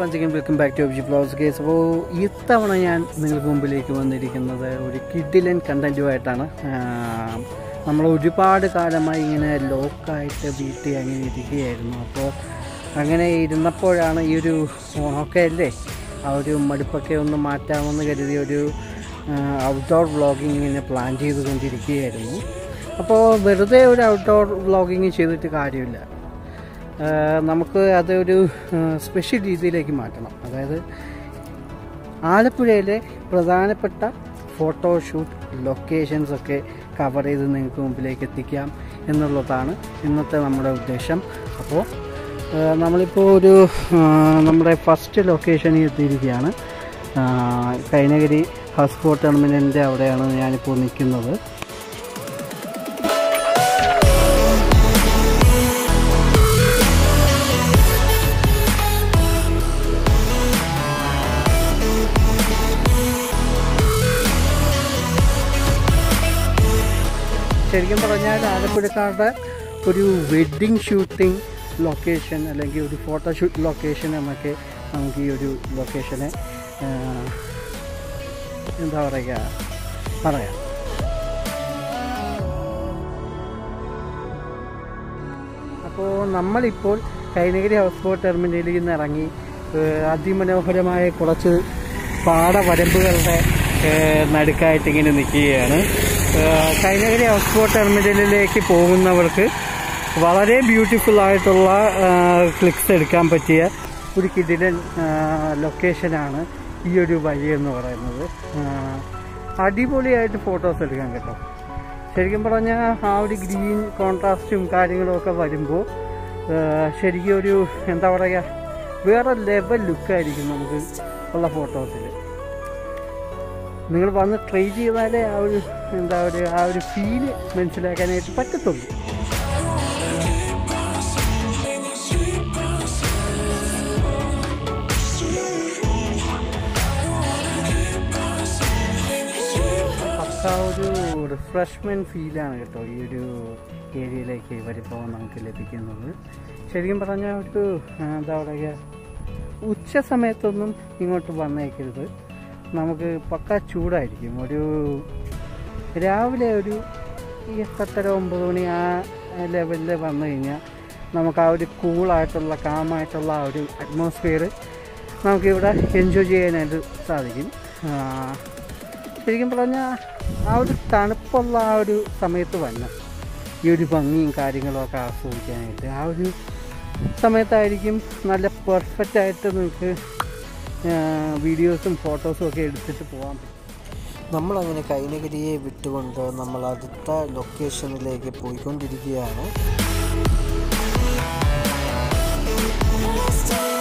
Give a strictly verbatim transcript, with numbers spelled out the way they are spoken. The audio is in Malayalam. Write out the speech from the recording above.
once again welcome back to Abhi Vlogs guys. So ഇത്തവണ ഞാൻ നിങ്ങൾക്ക് മുമ്പിലേക്ക് വന്നിരിക്കുന്നത് ഒരു കിഡിലൻ കണ്ടന്റുമായിട്ടാണ്. നമ്മൾ ഒരുപാട് കാലമായി ഇങ്ങനെ ലോക്കായിട്ട് വീട്ടിൽ അങ്ങനെ ഇരിക്കുകയായിരുന്നു. അപ്പോൾ അങ്ങനെ ഇരുന്നപ്പോഴാണ് ഈ ഒരു ഓണമൊക്കെ അല്ലേ, ആ ഒരു മടുപ്പൊക്കെ ഒന്ന് മാറ്റാമെന്ന് കരുതി ഒരു ഔട്ട്ഡോർ വ്ളോഗിങ് ഇങ്ങനെ പ്ലാൻ ചെയ്തുകൊണ്ടിരിക്കുകയായിരുന്നു. അപ്പോൾ വെറുതെ ഒരു ഔട്ട്ഡോർ വ്ളോഗിങ് ചെയ്തിട്ട് കാര്യമില്ല, നമുക്ക് അതൊരു സ്പെഷ്യൽ രീതിയിലേക്ക് മാറ്റണം. അതായത് ആലപ്പുഴയിലെ പ്രധാനപ്പെട്ട ഫോട്ടോഷൂട്ട് ലൊക്കേഷൻസൊക്കെ കവർ ചെയ്ത് നിങ്ങൾക്ക് മുമ്പിലേക്ക് എത്തിക്കാം എന്നുള്ളതാണ് ഇന്നത്തെ നമ്മുടെ ഉദ്ദേശം. അപ്പോൾ നമ്മളിപ്പോൾ ഒരു നമ്മുടെ ഫസ്റ്റ് ലൊക്കേഷനിൽ എത്തിയിരിക്കുകയാണ്. കൈനഗിരി ഹൗസ് ബോട്ട് ടെർമിനലിൻ്റെ അവിടെയാണ് ഞാനിപ്പോൾ നിൽക്കുന്നത്. ശരിക്കും പറഞ്ഞാൽ ആലപ്പുഴക്കാരുടെ ഒരു വെഡ്ഡിങ് ഷൂട്ടിംഗ് ലൊക്കേഷൻ അല്ലെങ്കിൽ ഒരു ഫോട്ടോഷൂട്ട് ലൊക്കേഷൻ എന്നൊക്കെ നമുക്ക് ഈ ഒരു ലൊക്കേഷനെ എന്താ പറയുക പറയാം. അപ്പോൾ നമ്മളിപ്പോൾ കൈനഗിരി ഹൗസ് ബോട്ട് ടെർമിനലിൽ നിന്ന് ഇറങ്ങി അതിമനോഹരമായ കുറച്ച് പാടവരമ്പുകളുടെ നടുക്കായിട്ട് ഇങ്ങനെ നിൽക്കുകയാണ്. കൈനഗിരി ഹൗസ് ബോട്ട് ടെർമിനലിലേക്ക് പോകുന്നവർക്ക് വളരെ ബ്യൂട്ടിഫുൾ ആയിട്ടുള്ള ക്ലിക്സ് എടുക്കാൻ പറ്റിയ ഒരു കിടിലൻ ലൊക്കേഷനാണ് ഈ ഒരു വഴി എന്ന് പറയുന്നത്. അടിപൊളിയായിട്ട് ഫോട്ടോസ് എടുക്കാൻ കേട്ടോ. ശരിക്കും പറഞ്ഞാൽ ആ ഒരു ഗ്രീൻ കോൺട്രാസ്റ്റും കാര്യങ്ങളുമൊക്കെ വരുമ്പോൾ ശരിക്കും ഒരു എന്താ പറയുക വേറെ ലെവൽ ലുക്കായിരിക്കും നമുക്ക് ഉള്ള ഫോട്ടോസിൽ. നിങ്ങൾ വന്ന് ട്രൈ ചെയ്താലേ ആ ഒരു എന്താ ഒരു ആ ഒരു ഫീല് മനസ്സിലാക്കാനായിട്ട് പറ്റത്തുള്ളൂ. പക്ക ഒരു റിഫ്രഷ്മെൻറ്റ് ഫീലാണ് കേട്ടോ ഈ ഒരു ഏരിയയിലേക്ക് വരുമ്പോൾ നമുക്ക് ലഭിക്കുന്നത്. ശരിക്കും പറഞ്ഞാൽ ഒരു എന്താ പറയുക ഉച്ച സമയത്തൊന്നും ഇങ്ങോട്ട് വന്നേക്കരുത്, നമുക്ക് പക്ക ചൂടായിരിക്കും. ഒരു രാവിലെ ഒരു എട്ടര ഒമ്പത് മണി ആ ലെവലിൽ വന്നു കഴിഞ്ഞാൽ നമുക്ക് ആ ഒരു കൂളായിട്ടുള്ള കാമായിട്ടുള്ള ആ ഒരു അറ്റ്മോസ്ഫിയർ നമുക്കിവിടെ എൻജോയ് ചെയ്യാനായിട്ട് സാധിക്കും. ശരിക്കും പറഞ്ഞാൽ ആ ഒരു തണുപ്പുള്ള ആ ഒരു സമയത്ത് വന്ന് ഈ ഒരു ഭംഗിയും കാര്യങ്ങളൊക്കെ ആസ്വദിക്കാനായിട്ട് ആ ഒരു സമയത്തായിരിക്കും നല്ല പെർഫെക്റ്റായിട്ട് നിങ്ങൾക്ക് വീഡിയോസും ഫോട്ടോസും ഒക്കെ എടുത്തിട്ട് പോകാൻ പറ്റും. നമ്മളങ്ങനെ കൈനഗിരിയെ വിട്ടുകൊണ്ട് നമ്മൾ അടുത്ത ലൊക്കേഷനിലേക്ക് പോയിക്കൊണ്ടിരിക്കുകയാണ്.